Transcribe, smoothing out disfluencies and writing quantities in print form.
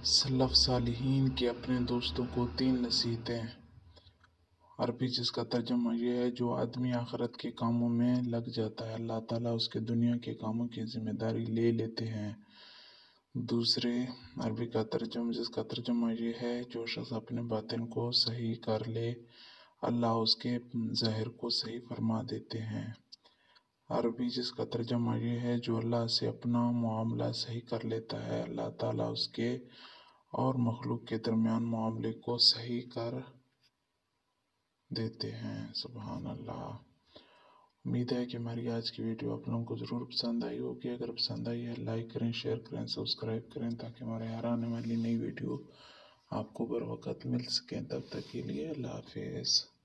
Self सालिहीन की अपने दोस्तों को 3 नसीहतें। अरबी जिसका तर्जुमा ये है, जो आदमी आखिरत के कामों में लग जाता है, अल्लाह ताला उसके दुनिया के कामों की ज़िम्मेदारी ले लेते हैं। दूसरे अरबी का तर्जुमा जिसका तर्जुमा ये है, जो शख्स अपने बातिन को सही कर ले, अल्लाह उसके ज़ाहिर को सही फरमा देते हैं। अरबी जिसका तर्जुमा ये है, जो अल्लाह से अपना मामला सही कर लेता है, अल्लाह ताला उसके और मखलूक के दरमियान मामले को सही कर देते हैं। सुबहान अल्लाह। उम्मीद है कि हमारी आज की वीडियो आप लोगों को ज़रूर पसंद आई होगी। अगर पसंद आई है, लाइक करें, शेयर करें, सब्सक्राइब करें, ताकि हमारे हर आने वाली नई वीडियो आपको बर वक्त मिल सकें। तब तक के लिए अल्लाह हाफिज़।